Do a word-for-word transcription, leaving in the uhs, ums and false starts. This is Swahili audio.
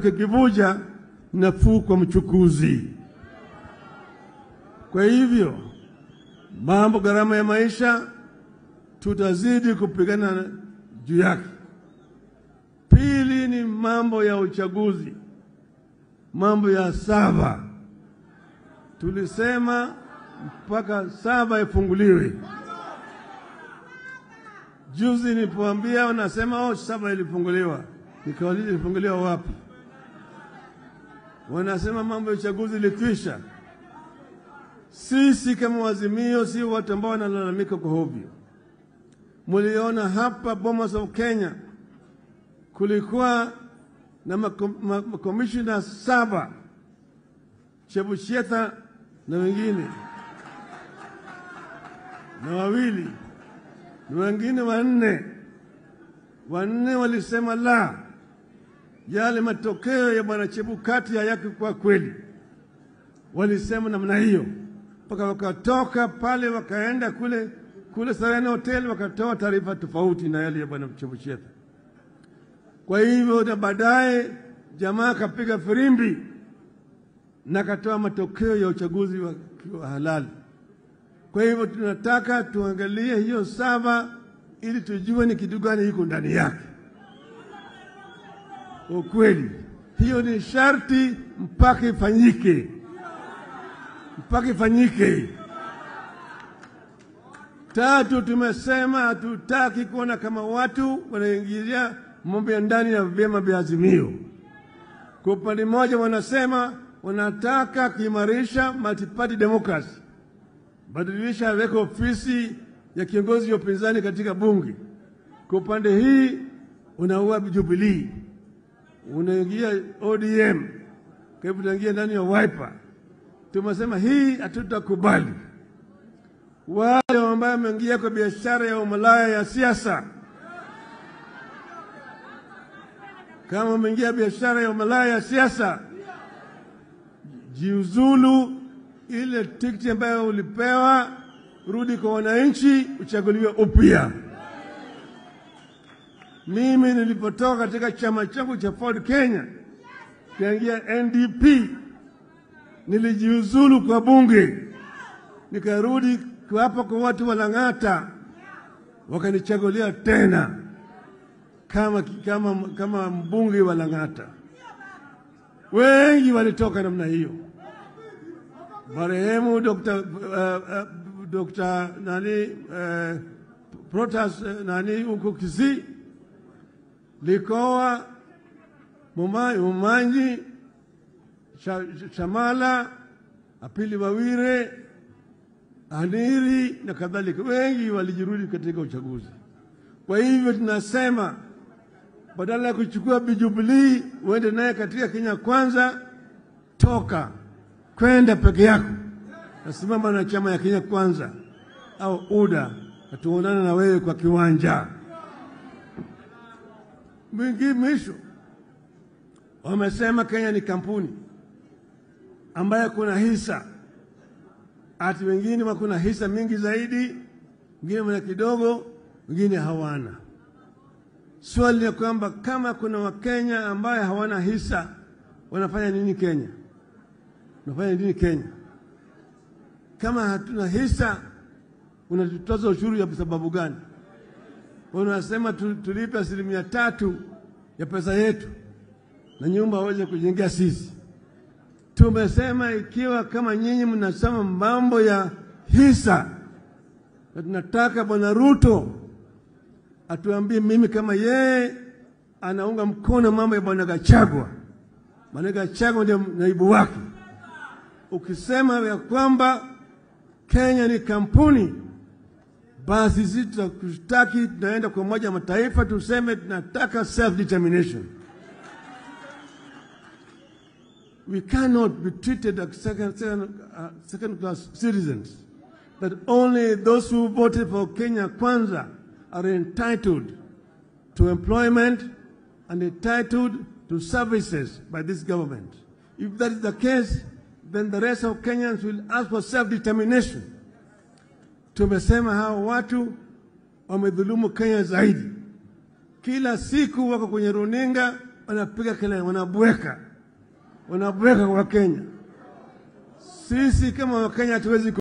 kikivuja nafuu kwa mchukuzi. Kwa hivyo mambo gharama ya maisha tutazidi kupigana juu yake. Pili ni mambo ya uchaguzi, mambo ya saba. Tulisema mpaka saba ifunguliwe. Juzi nilipoambia wanasema oh saba ilifunguliwa. Nikauliza ilifunguliwa wapi? Wanasema mambo ya uchaguzi ilikwisha. Sisi kama wazimio si watu ambao wanalalamika kwa hovyo. Muliona hapa Bomas of Kenya kulikuwa na makomishina saba, Chebushetha na wengine na wawili na wengine wanne. Wanne walisema la, yale matokeo ya bwana Chebukati hayaki kwa kweli. Walisema namna hiyo. Paka wakatoka pale wakaenda kule kule Serena Hotel wakatoa taarifa tofauti na yale ya bwana Chebushetha. Kwa hivyo na baadaye jamaa kapiga firimbi na katoa matokeo ya uchaguzi wa, wa halali. Kwa hivyo tunataka tuangalie hiyo saba ili tujue ni kitu gani iko ndani yake. Ukweli hiyo ni sharti mpaka ifanyike. Mpaka ifanyike. Tatu, tumesema hatutaki kuona kama watu wanaingilia mambo ya ndani ya vyama vya Azimio. Kwa upande mmoja wanasema wanataka kuimarisha multi-party democracy, badilisha weka ofisi ya kiongozi wa upinzani katika bunge. Kwa upande hii unaua Jubilee, unaingia O D M, kwa hivyo unaingia ndani ya Wiper. Tumesema hii hatutakubali. Wale ambao wameingia kwa biashara ya umalaya ya siasa, kama umeingia biashara ya umalaya ya siasa, jiuzulu. Ile tikiti ambayo ulipewa rudi kwa wananchi, uchaguliwe upya. Mimi nilipotoka katika chama changu cha Ford Kenya kaingia N D P, nilijiuzulu kwa bunge, nikarudi hapa kwa watu wa Lang'ata, wakanichagulia tena kama kama kama mbunge wa Lang'ata. Wengi walitoka namna hiyo. Marehemu Doctor uh, uh, Doctor nani uh, Protas uh, nani uko Kisii, Likoa, Mumai, Umanji, Shamala, Apili Wawire, Aniri na kadhalika, wengi walijirudi katika uchaguzi. Kwa hivyo tunasema badala ya kuchukua Jubilee uende naye katika Kenya Kwanza, toka kwenda peke yako, nasimama na chama ya Kenya Kwanza au U D A, tuonane na wewe kwa kiwanja. Mwingi mwisho wamesema Kenya ni kampuni ambayo kuna hisa, ati wengine wakuna hisa mingi zaidi, wengine wana kidogo, wengine hawana. Swali ni kwamba kama kuna Wakenya ambaye hawana hisa, wanafanya nini Kenya? Wanafanya nini Kenya? Kama hatuna hisa, unatutoza ushuru ya sababu gani? Unasema tulipe asilimia tatu ya pesa yetu na nyumba waweze kujengea sisi. Tumesema ikiwa kama nyinyi mnasema mambo ya hisa, na tunataka bwana Ruto atuambie mimi kama yeye anaunga mkono mambo ya bwana Gachagua. Bwana Gachagua ndio naibu wake. Ukisema ya kwamba Kenya ni kampuni, basi sisi tutakushtaki, tunaenda kwa Umoja wa Mataifa tuseme tunataka self determination. We cannot be treated as second, second, uh, second class citizens. That only those who voted for Kenya Kwanza are entitled to employment and entitled to services by this government. If that is the case, then the rest of Kenyans will ask for self-determination. Tumesema hao watu wamedhulumu Kenya zaidi. Kila siku wako kwenye runinga wanapiga kelele, wanabweka, wanabweka kwa Kenya. Sisi kama Wakenya hatuwezi